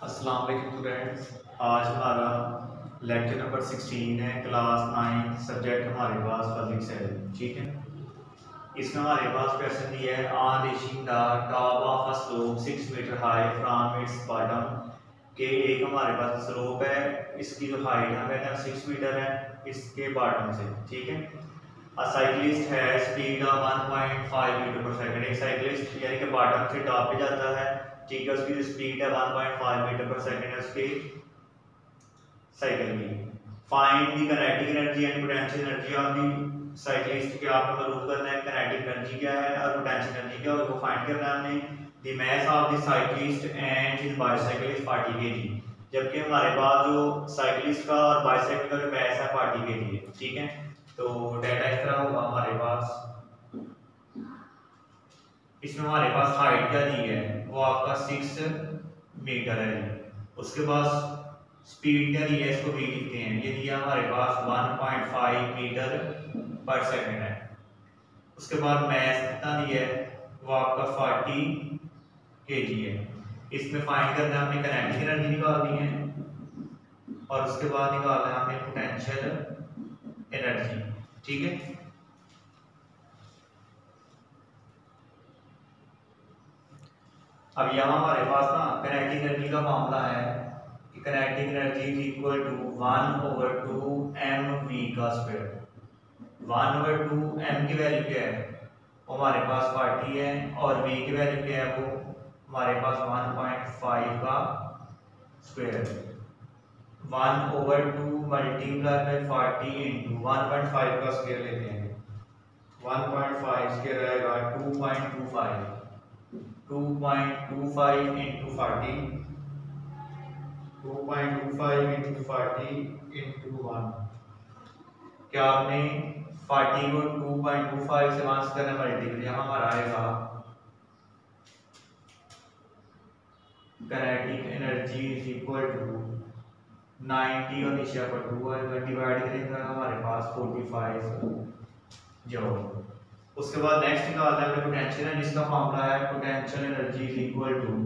अस्सलाम वालेकुम स्टूडेंट्स। आज हमारा लेक्चर नंबर 16 है, क्लास 9 सब्जेक्ट हमारे पास फिजिक्स है। ठीक है, इसमें हमारे पास क्वेश्चन दिया है on reaching the top of a slope 6 metre high from its bottom. के एक हमारे पास स्लोप है, इसकी जो हाइट है कहते हैं 6 मीटर है इसके बॉटम से। ठीक है, अ साइक्लिस्ट है speed of 1.5 metre per second. एक साइक्लिस्ट यानी कि बॉटम से टॉप पे जाता है, ठीक है, उसकी जो स्पीड है 1.5 मीटर पर सेकंड है उसकी साइकिल की। Find the kinetic energy and potential energy of the cyclist. के आपको मालूम करना है काइनेटिक एनर्जी क्या है और पोटेंशियल एनर्जी क्या है, वो फाइंड करना है हमने। The mass of the cyclist and his bicycle is 40 kg। जबकि हमारे पास जो साइक्लिस्ट का और बाइसाइकिल का जो मास है 40 kg है। ठीक है, तो डाटा इस तरह होगा हमारे पास। इसमें हमारे पास हाइट क्या दी है, वो आपका 6 मीटर है। उसके बाद स्पीड क्या दी है, इसको v लिखते हैं, ये दिया हमारे पास 1.5 मीटर पर सेकंड है। उसके बाद मास कितना दिया है, वो आपका 40 kg है। इसमें फाइंड करना है हमने काइनेटिक एनर्जी निकालनी है और उसके बाद निकालना है हमने पोटेंशियल एनर्जी। ठीक है, अब यहाँ हमारे पास ना काइनेटिक एनर्जी का मामला है कि kinetic energy is equal to 1/2 mv का स्क्वायर। 1/2 m की वैल्यू क्या है, वो हमारे पास 40 है, और v की वैल्यू क्या है, वो हमारे पास 1.5 का स्क्वायर। 1/2 मल्टीप्लाई बाय 40 इंटू 1.5 का स्क्वायर लेते हैं, 1.5 स्क्वायर आएगा 2.25 इंटू 40, 2.25 इंटू 40 इंटू 1। क्या आपने 40 को 2.25 से मास करना मल्टीपल, यहाँ हमारा आएगा kinetic energy is equal to 90 और नीचे पर 2 आएगा, डिवाइड करेंगे हमारे पास 45 जूल। उसके बाद नेक्स्ट निकालना है पोटेंशियल एनर्जी, जिसका फॉर्मूला है potential energy is equal to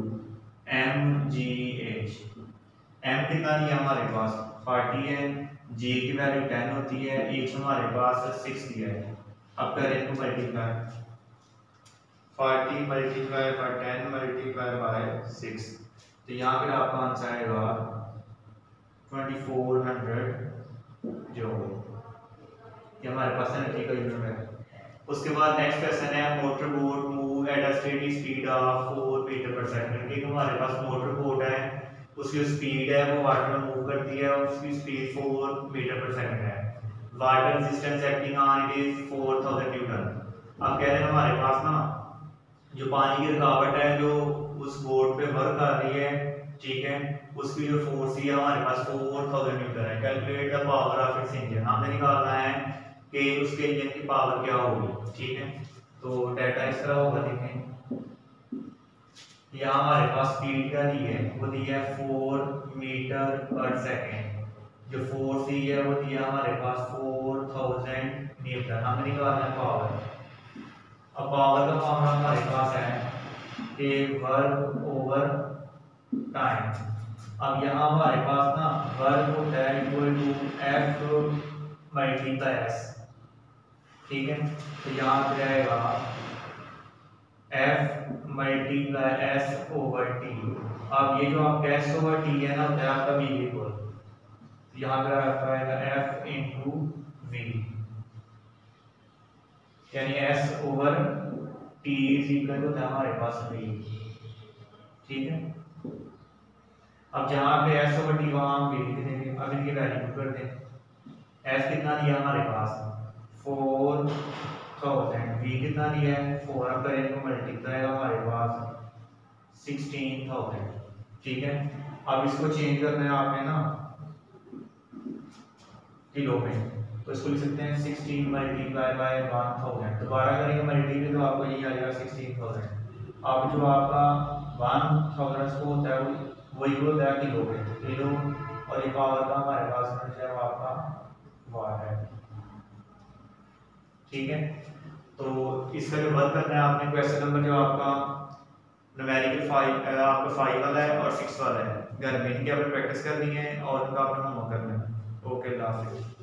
mgh। m कितना दिया हमारे पास 40 है, g की वैल्यू 10 होती है, h हमारे पास 6 दिया है। अब करें तो multiply 40 multiply by 10 multiply by 6, तो यहाँ पर आपका आंसर आएगा 2400 जूल। ये हमारे पास एनर्जी का यूनिट है। उसके बाद नेक्स्ट क्वेश्चन है motor boat move at a steady speed of 4 metre per second. एक हमारे पास मोटर बोट है, उसकी स्पीड है वो वाटर में मूव करती है और उसकी स्पीड 4 मीटर पर सेकंड है। Water resistance acting on it is 4000 newton. अब कह रहे हैं हमारे पास ना जो पानी की रुकावट है जो उस बोट पे वर्क कर रही है, ठीक है, उसकी जो फोर्स है हमारे पास 4000 न्यूटन है। Calculate the power of its engine, हमने निकालना है कि उसके इंजन की पावर क्या होगी। ठीक है, तो डाटा इस तरह होगा, देखें यहाँ हमारे पास स्पीड क्या दी है, वो दी है 4 मीटर पर सेकेंड। जो फोर्स दी है वो दिया हमारे पास 4000 न्यूटन। हमने निकालना है पावर। अब पावर का फॉर्मूला हमारे पास है कि वर्क ओवर टाइम। अब यहाँ हमारे पास ना वर्क होता है equal to F multiply S। ठीक है, तो यहाँ पे आएगा F multiply S over T। अब ये जो आपका S ओवर T है ना, होता है आपका V इक्वल, तो यहाँ पे आपका आएगा F इंटू V, यानी S over T is equal to हमारे पास V। ठीक है, अब जहाँ पे S ओवर T वहाँ हम V लिख देंगे। अब इनकी वैल्यू कर दें, S कितना दिया हमारे पास 4000, V कितना दिया है 4, अब करें तो मल्टीप्लाई हमारे पास 16000। ठीक है, अब इसको चेंज करना है आपने ना किलो में, तो इसको लिख सकते हैं 16 मल्टीप्लाई बाय 1000। दोबारा करेंगे मल्टीप्लाई तो आपको ये आ जाएगा 16000। अब जो आपका 1000 को होता है वो इक्वल होता है किलो में, किलो और ये पावर का हमारे पास है वो आपका वाट है। ठीक है, तो इसका जो वर्क करना है आपने क्वेश्चन नंबर जो आपका न्यूमेरिकल 5 आपका 5 वाला है और 6 वाला है। घर में इनकी आपने प्रैक्टिस करनी है और उनका आपने होमवर्क करना है। ओके, अल्लाह हाफिज़।